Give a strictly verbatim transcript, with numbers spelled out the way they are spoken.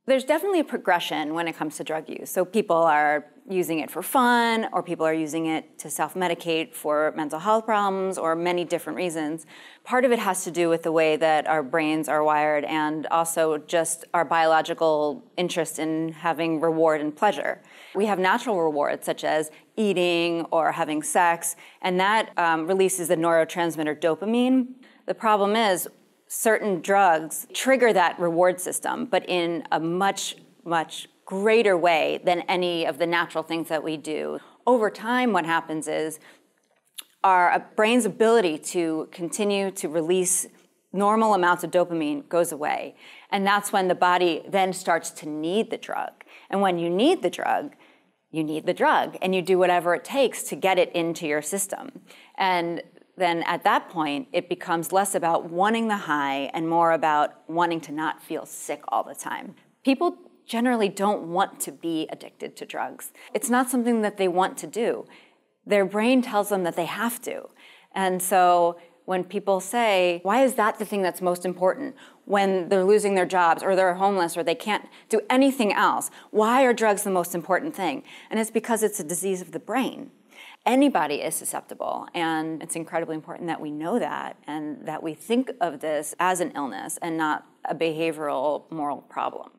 There's definitely a progression when it comes to drug use. So people are using it for fun, or people are using it to self-medicate for mental health problems, or many different reasons. Part of it has to do with the way that our brains are wired, and also just our biological interest in having reward and pleasure. We have natural rewards, such as eating or having sex, and that um, releases the neurotransmitter dopamine. The problem is, certain drugs trigger that reward system, but in a much, much greater way than any of the natural things that we do. Over time, what happens is our brain's ability to continue to release normal amounts of dopamine goes away. And that's when the body then starts to need the drug. And when you need the drug, you need the drug, and you do whatever it takes to get it into your system. And then at that point, it becomes less about wanting the high and more about wanting to not feel sick all the time. People generally don't want to be addicted to drugs. It's not something that they want to do. Their brain tells them that they have to. And so when people say, why is that the thing that's most important? When they're losing their jobs, or they're homeless, or they can't do anything else, why are drugs the most important thing? And it's because it's a disease of the brain. Anybody is susceptible, and it's incredibly important that we know that, and that we think of this as an illness and not a behavioral moral problem.